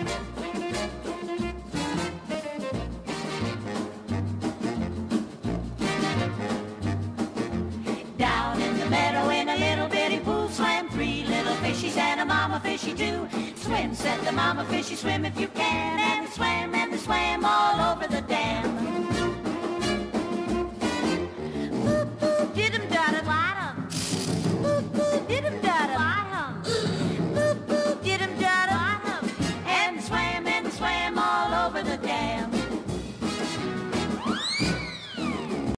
Down in the meadow in a little bitty pool swam three little fishies and a mama fishy too. Swim, said the mama fishy, swim if you can, and swam